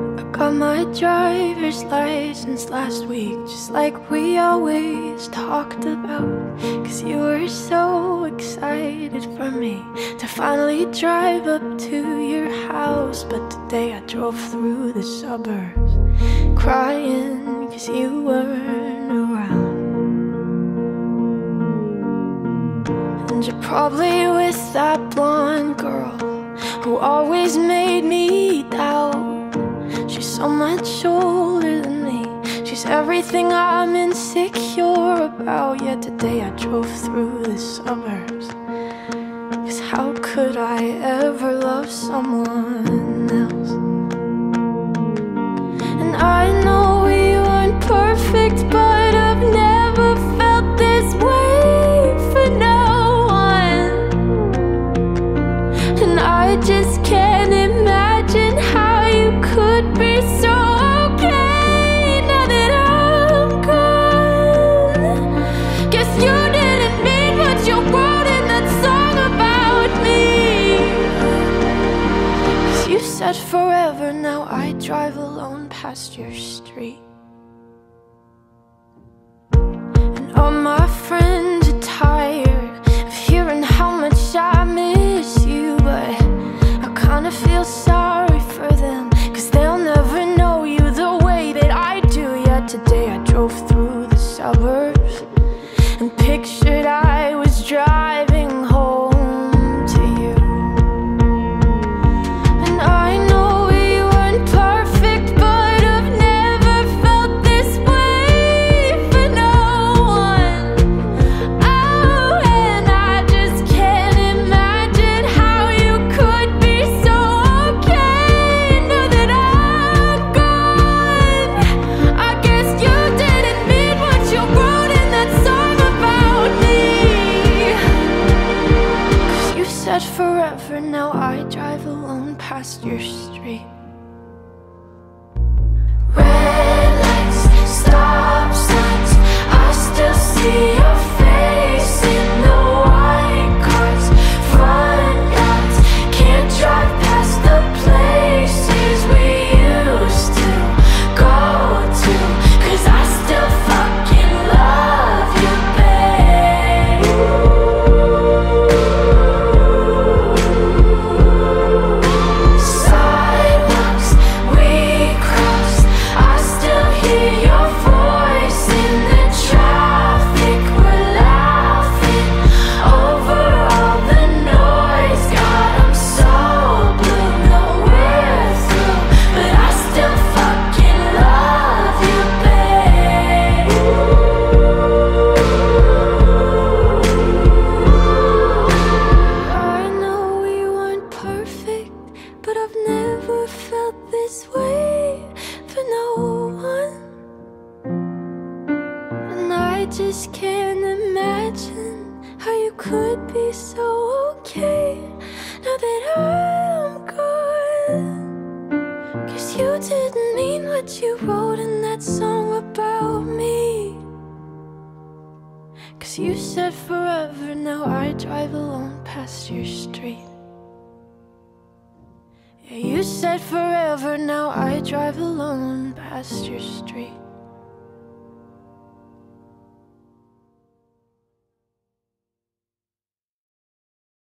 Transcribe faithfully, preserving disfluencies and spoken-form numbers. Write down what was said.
Got my driver's license last week, just like we always talked about. Cause you were so excited for me to finally drive up to your house. But today I drove through the suburbs crying cause you weren't around. And you're probably with that blonde girl who always made me doubt. She's so much older than me, she's everything I'm insecure about. Yet today I drove through the suburbs, cause how could I ever love someone else? And I know we weren't perfect, but I've never felt this way for no one. And I just can't imagine how you could be so okay now that I'm gone. Guess you didn't mean what you wrote in that song about me. Cause you said forever, now I drive alone past your street. And all my friends are tired of hearing how much I miss you, but I kinda feel sorry for them, cause they'll never know you the way that I do. Yet today I drove through the suburbs and pictured I was driving home to you. And I know we weren't perfect, but I've never felt this way for no one. Oh, and I just can't imagine how you could be so okay now that I'm gone. I guess you didn't mean what you wrote in that song about me. Cause you said forever, now I drive alone past your street. Red lights, stop signs, I still see your face in the white cars, front yards. Can't drive past the places we used to go to, cause I still fucking love you, babe. Sidewalks we crossed, I still hear your voice in the traffic. We're laughing over all the noise. God, I'm so blue, no we're through, but I still fucking love you, babe. I know we weren't perfect, but I've never felt this way for no one. And I just can't imagine how you could be so okay now that I'm gone. Cause you didn't mean what you wrote in that song about me. Cause you said forever, now I drive alone past your street. Yeah, you said forever, now I drive alone past your street.